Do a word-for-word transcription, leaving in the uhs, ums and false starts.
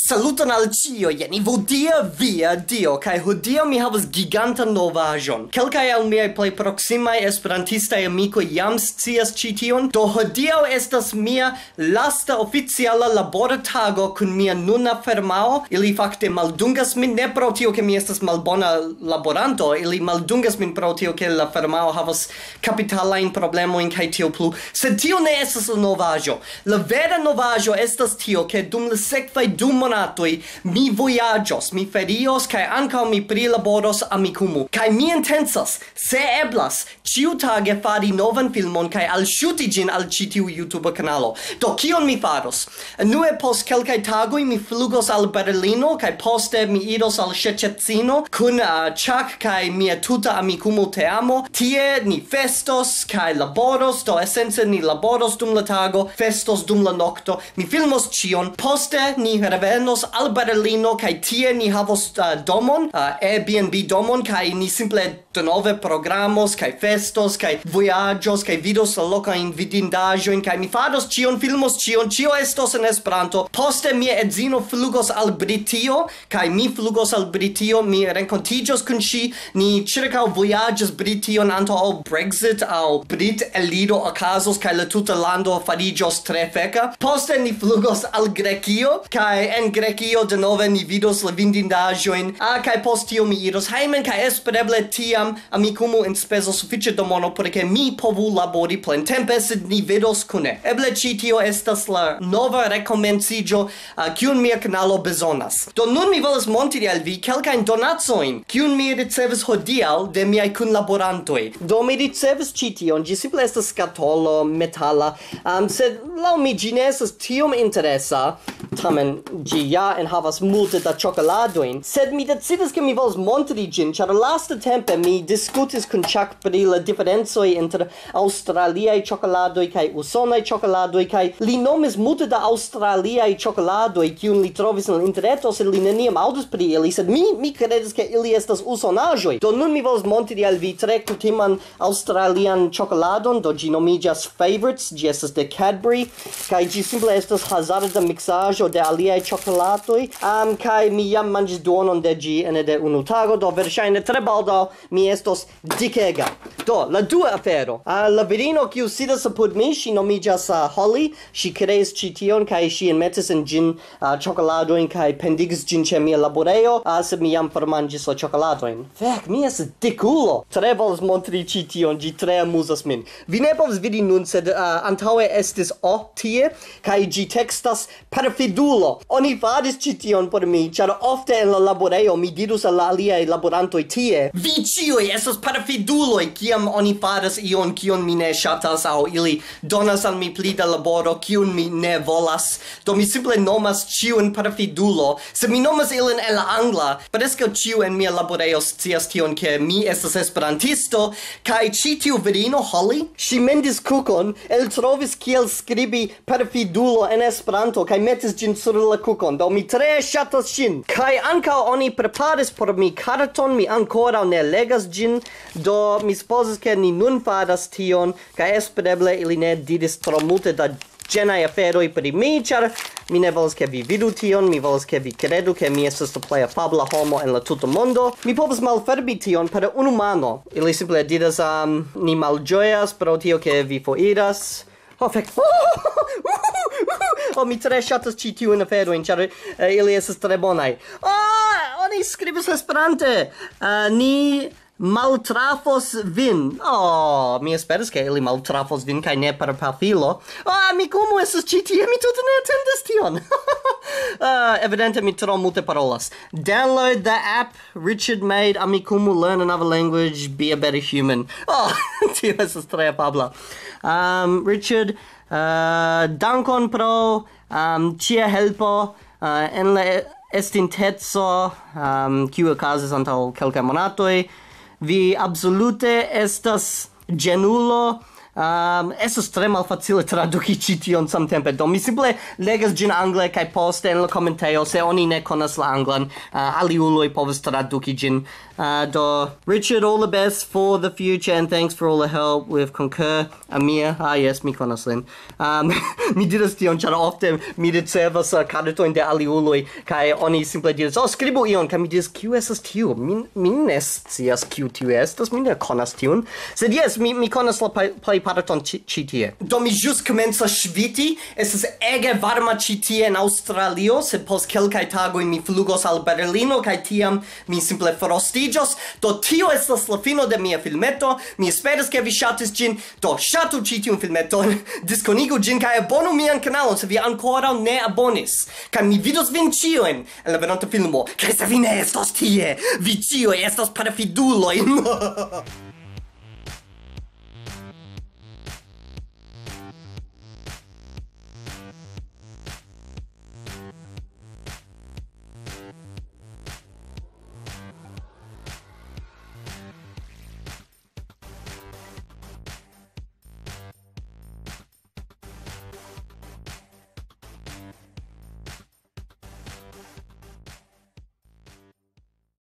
Saluton al cio, jeni vodia via dio, kai hodio mi havas giganta novajon. Kelkai al miei plei proximai esperantistai amico jam scias ci tion, do hodio estas mia lasta oficiala labora tago kun mia nuna firmao. Ili fakte maldungas min, ne pro tio ke mi estas malbona laboranto, ili maldungas min pro tio ke la firmao havas kapitalain problemoin kai tio plu. Sed tio ne estas la novajo. La vera novajo estas tio ke dum la sekvaj du monatoj mi vojaĝos, mi ferios kaj ankaŭ mi prilaboros Amikumu. Kaj mi intensas, se eblas, ĉiutage fari novan filmon kaj alŝuti ĝin al ĉi tiu YouTube kanalo. Do kion mi faros? Unue post kelkaj tagoj mi flugos al Berlino kaj poste mi iros al Szczecino kun uh, Chuck kaj mia tuta Amikumu teamo. Tie ni festos kaj laboros, do esence ni laboros dum la tago, festos dum la nokto. Mi filmos ĉion. Poste ni revenos al Berlino kaj tie ni havos uh, domon, uh, Airbnb domon, kaj ni simple denove programos kaj festos kaj vojaĝos kaj vidos la lokajn vidindaĵojn kaj mi faros ĉion, filmos ĉion, ĉio estos en Esperanto. Poste mia edzino flugos al Britio kaj mi flugos al Britio, mi renkontiĝos kun ŝi, ni ĉirkaŭ vojaĝos Brition antaŭ ol Brexit aŭ Brit elido okazos kaj la tuta lando fariĝos tre feka. Poste ni flugos al Grekio kaj en Grekio denove ni vidos la vidindaĵojn, ah, kaj post tio mi iros hejmen kaj espereble tiam Amikumu enspezos sufiĉe da mono por ke mi povu labori plentempe, sed ni vidos kune. Eble ĉi tio estas la nova rekomenciĝo uh, kiun mia kanalo bezonas. Do nun mi volas montri al vi kelkajn donacojn kiun mi ricevis hodiaŭ de miaj kunlaborantoj. Do mi ricevis ĉi tion, ĝi simple estas skatolo metala, um, sed laŭ mi ĝi ne estas tiom interesa, tamen ĝi ja enhavas multe da ĉokoladojn, sed mi decidis ke mi volas montri ĝin, ĉar lastatempe mi diskutis kun Chuck pri la diferencoj inter aŭstraliaj ĉokoladoj kaj usonaj ĉokoladoj, kaj li nomis multe da aŭstraliaj ĉokoladoj kiun li trovis en interreto, sed li neniam aŭdis pri ili, sed mi mi kredis ke ili estas usonaĵoj. Do nun mi volas montri al vi tre kutiman aŭstralian ĉokoladon, do ĝi nomiĝas Favorites, ĝi estas de Cadbury, kaj ĝi simple estas hazarda miksaĵo de aliaj ĉokoladoj, um, kaj mi jam manĝis duonon de ĝi ene de unu tago, do verŝajne tre baldaŭ mi estos dikega. Do, la dua afero. Uh, la virino kiu sidas apud mi, ŝi nomiĝas uh, Holly, ŝi kreis ĉi tion kaj ŝi enmetis en ĝin uh, ĉokoladojn kaj pendigis ĝin ĉe mia laborejo, uh, sed mi jam formanĝis la ĉokoladojn. Fek, mi estas dikulo. Tre volas montri ĉi tion, ĝi tre amuzas min. Vi ne povas vidi nun, sed uh, antaŭe estis O tie, kaj ĝi tekstas perfidulo. Oni faris ĉi tion por mi, ĉar ofte en la laborejo mi dirus al la aliaj laborantoj tie: vi ĉiuj estas perfiduloj, kiam oni faras ion kion mi ne ŝatas, aŭ ili donas al mi pli da laboro kiun mi ne volas. Do mi simple nomas ĉiun perfidulo. Se mi nomas ilin en la angla, preskaŭ ĉiu en mia laborejo scias tion, ke mi estas esperantisto, kaj ĉi tiu virino Holly, ŝi mendis kukon, eltrovis kiel skribi perfidulo en Esperanto kaj metis ĝin sur la kukon. Do mi tre ŝatas ŝin. Kaj ankaŭ oni preparis por mi karton, mi ankoraŭ ne legas ĝin, do mi supozas ke ni nun faras tion, kaj espereble ili ne diris tro multe da ĝenaj aferoj pri mi, ĉar mi ne volas ke vi vidu tion, mi volas ke vi kredu ke mi estas la plej afabla homo en la tuta mondo. Mi povas malfermi tion per unu mano. Ili simple diras, um, ni malĝojas pro tio ke vi foriras. Oh, fek! Oh, mi tre ŝatas ĉi tiujn aferojn, ĉar uh, ili estas tre bonaj. Oh, oni skribis Esperante. Uh, ni maltrafos vin. Oh, mi esperas ke ili maltrafos vin kaj ne per pafilo. Oh, Amikumu estas ĉi tie, mi tute ne atendis tion. uh, evidente mi tro multe parolas. Download the app. Richard made Amikumu learn another language. Be a better human. Oh, tio estas tre afabla. Um, Richard, uh, dankon pro um, cia helpo uh, en la estintezo um, kiu okazis antaŭ kelkaj monatoj. Vi absolute estas genulo, Um, estas tre malfacile traduki ĉi tion samtempe. Do mi simple legas ĝin angle kaj poste en la komentejo, se oni ne konas la anglan, uh, aliuloj povas traduki ĝin. Uh, do, Richard, all the best for the future and thanks for all the help with Concur. Amir, ah yes, mi konas lin. Um, mi diras tion, ĉar ofte mi ricevas uh, kartojn de aliuloj kaj oni simple diras, oh, skribu ion, kaj mi diras, kiu estas tiu? Mi, mi ne scias kiu tiu estas, mi ne konas tiun. Sed yes, mi, mi konas la plej parton ĉi tie. Do mi ĵus komencas ŝviti, estas ege varma ĉi tie en Aŭstralio, sed post kelkaj tagoj mi flugos al Berlino kaj tiam mi simple frostiĝos. Do tio estas la fino de mia filmeto. Mi esperas ke vi ŝatis ĝin. Do ŝatu ĉi tiun filmeton, diskonigu ĝin kaj abonu mian kanalon se vi ankoraŭ ne abonis. Kaj mi vidos vin ĉiujn en la venonta filmo. Kaj se vi ne estos tie, vi ĉiuj estas parafiduloj.